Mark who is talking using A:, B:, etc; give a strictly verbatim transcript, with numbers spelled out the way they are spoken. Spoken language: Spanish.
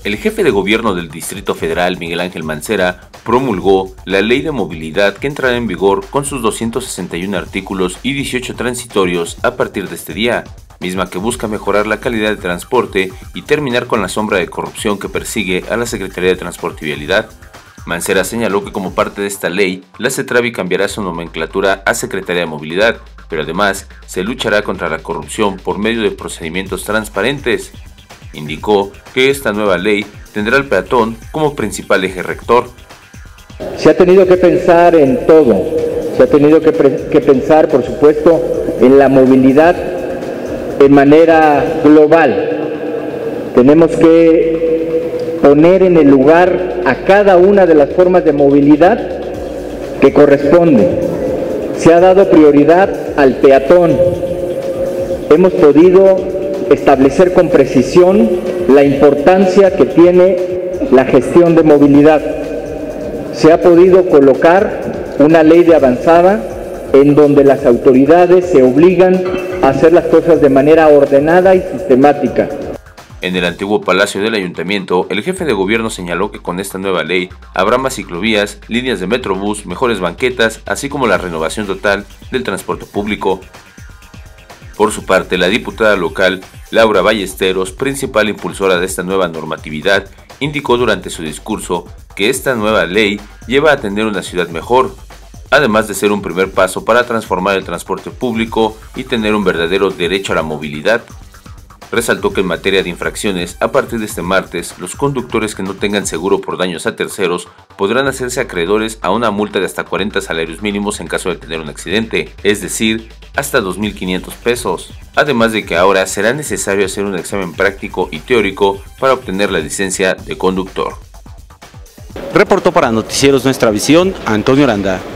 A: El jefe de gobierno del Distrito Federal, Miguel Ángel Mancera, promulgó la Ley de Movilidad que entrará en vigor con sus doscientos sesenta y uno artículos y dieciocho transitorios a partir de este día, misma que busca mejorar la calidad de transporte y terminar con la sombra de corrupción que persigue a la Secretaría de Transporte y Vialidad. Mancera señaló que como parte de esta ley, la CETRAVI cambiará su nomenclatura a Secretaría de Movilidad, pero además se luchará contra la corrupción por medio de procedimientos transparentes. Indicó que esta nueva ley tendrá al peatón como principal eje rector.
B: Se ha tenido que pensar en todo, se ha tenido que, que pensar, por supuesto, en la movilidad de manera global. Tenemos que poner en el lugar a cada una de las formas de movilidad que corresponde. Se ha dado prioridad al peatón. Hemos podido establecer con precisión la importancia que tiene la gestión de movilidad. Se ha podido colocar una ley de avanzada en donde las autoridades se obligan a hacer las cosas de manera ordenada y sistemática.
A: En el antiguo Palacio del Ayuntamiento, el jefe de gobierno señaló que con esta nueva ley habrá más ciclovías, líneas de Metrobús, mejores banquetas, así como la renovación total del transporte público. Por su parte, la diputada local, Laura Ballesteros, principal impulsora de esta nueva normatividad, indicó durante su discurso que esta nueva ley lleva a tener una ciudad mejor, además de ser un primer paso para transformar el transporte público y tener un verdadero derecho a la movilidad. Resaltó que en materia de infracciones, a partir de este martes, los conductores que no tengan seguro por daños a terceros podrán hacerse acreedores a una multa de hasta cuarenta salarios mínimos en caso de tener un accidente, es decir, hasta dos mil quinientos pesos. Además de que ahora será necesario hacer un examen práctico y teórico para obtener la licencia de conductor.
C: Reportó para Noticieros Nuestra Visión, Antonio Aranda.